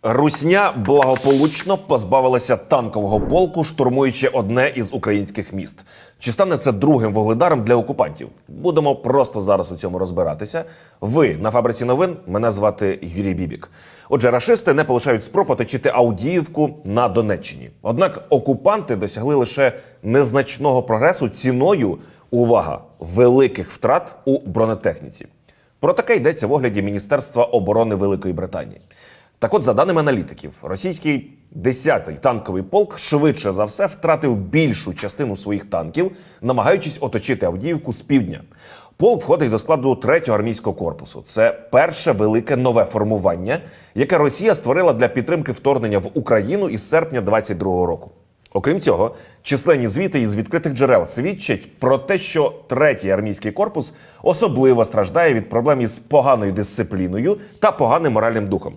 Русня благополучно позбавилася танкового полку, штурмуючи одне із українських міст. Чи стане це другим вугледаром для окупантів? Будемо просто зараз у цьому розбиратися. Ви на Фабриці новин, мене звати Юрій Бібік. Отже, рашисти не полишають спроб оточити Авдіївку на Донеччині. Однак окупанти досягли лише незначного прогресу ціною, увага, великих втрат у бронетехніці. Про таке йдеться в огляді Міністерства оборони Великої Британії. Так от, за даними аналітиків, російський 10-й танковий полк швидше за все втратив більшу частину своїх танків, намагаючись оточити Авдіївку з півдня. Полк входить до складу 3-го армійського корпусу. Це перше велике нове формування, яке Росія створила для підтримки вторгнення в Україну із серпня 22-го року. Окрім цього, численні звіти із відкритих джерел свідчать про те, що 3-й армійський корпус особливо страждає від проблем із поганою дисципліною та поганим моральним духом.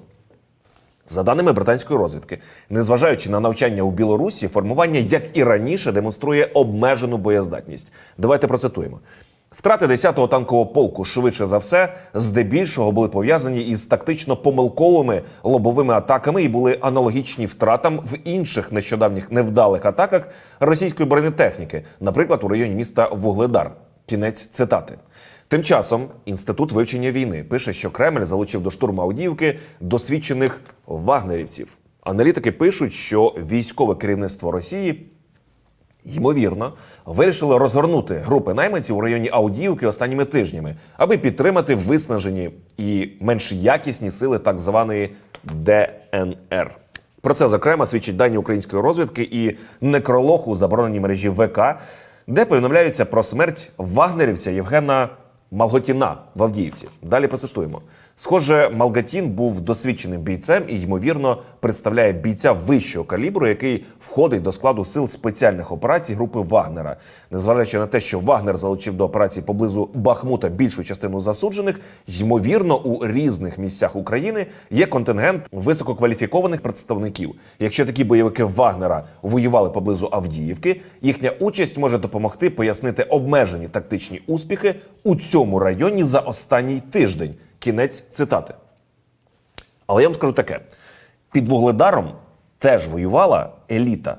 За даними британської розвідки, незважаючи на навчання у Білорусі, формування, як і раніше, демонструє обмежену боєздатність. Давайте процитуємо. Втрати 10-го танкового полку, швидше за все, здебільшого були пов'язані із тактично-помилковими лобовими атаками і були аналогічні втратам в інших нещодавніх невдалих атаках російської бронетехніки, наприклад, у районі міста Вугледар. Кінець цитати. Тим часом Інститут вивчення війни пише, що Кремль залучив до штурму Авдіївки досвідчених вагнерівців. Аналітики пишуть, що військове керівництво Росії, ймовірно, вирішило розгорнути групи найманців у районі Авдіївки останніми тижнями, аби підтримати виснажені і менш якісні сили так званої ДНР. Про це, зокрема, свідчать дані української розвідки і некролог у забороненій мережі ВК, де повідомляються про смерть вагнерівця Євгена Малготіна в Авдіївці. Далі процитуємо. Схоже, Малготін був досвідченим бійцем і, ймовірно, представляє бійця вищого калібру, який входить до складу сил спеціальних операцій групи Вагнера. Незважаючи на те, що Вагнер залучив до операції поблизу Бахмута більшу частину засуджених, ймовірно, у різних місцях України є контингент висококваліфікованих представників. Якщо такі бойовики Вагнера воювали поблизу Авдіївки, їхня участь може допомогти пояснити обмежені тактичні успіхи у цьому районі за останній тиждень. Кінець цитати. Але я вам скажу таке. Під Вугледаром теж воювала еліта.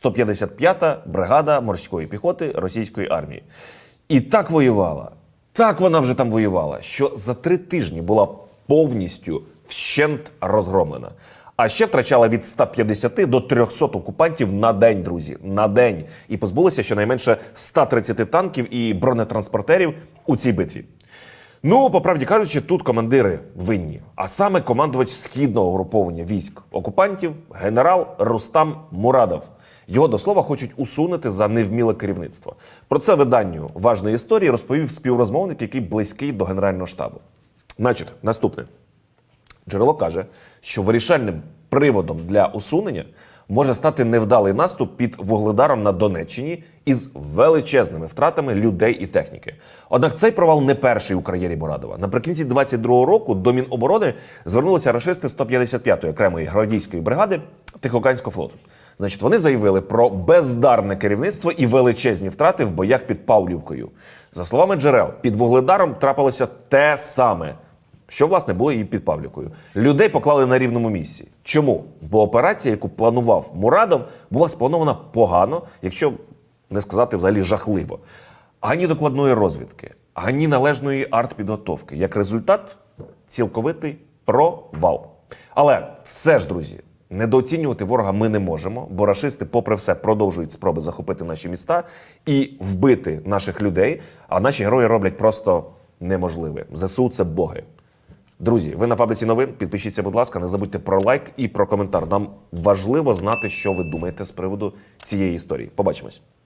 155-та бригада морської піхоти російської армії. І так воювала, так вона вже там воювала, що за 3 тижні була повністю вщент розгромлена. А ще втрачала від 150 до 300 окупантів на день, друзі. На день. І позбулася щонайменше 130 танків і бронетранспортерів у цій битві. Ну, по правді кажучи, тут командири винні. А саме командувач східного угруповання військ окупантів генерал Рустам Мурадов. Його, до слова, хочуть усунути за невміле керівництво. Про це виданню «Важної історії» розповів співрозмовник, який близький до Генерального штабу. Значить, наступне. Джерело каже, що вирішальним приводом для усунення може стати невдалий наступ під Вугледаром на Донеччині із величезними втратами людей і техніки. Однак цей провал не перший у кар'єрі Мурадова. Наприкінці 22-го року до Міноборони звернулися рашисти 155-ї окремої гвардійської бригади Тихоокеанського флоту. Значить, вони заявили про бездарне керівництво і величезні втрати в боях під Павлівкою. За словами джерел, під Вугледаром трапилося те саме, що, власне, було і під Павлівкою. Людей поклали на рівному місці. Чому? Бо операція, яку планував Мурадов, була спланована погано, якщо не сказати взагалі жахливо. Ані докладної розвідки, ані належної артпідготовки. Як результат – цілковитий провал. Але все ж, друзі, недооцінювати ворога ми не можемо, бо рашисти, попри все, продовжують спроби захопити наші міста і вбити наших людей, а наші герої роблять просто неможливе. ЗСУ – це боги. Друзі, ви на Фабриці новин, підпишіться, будь ласка, не забудьте про лайк і про коментар. Нам важливо знати, що ви думаєте з приводу цієї історії. Побачимось.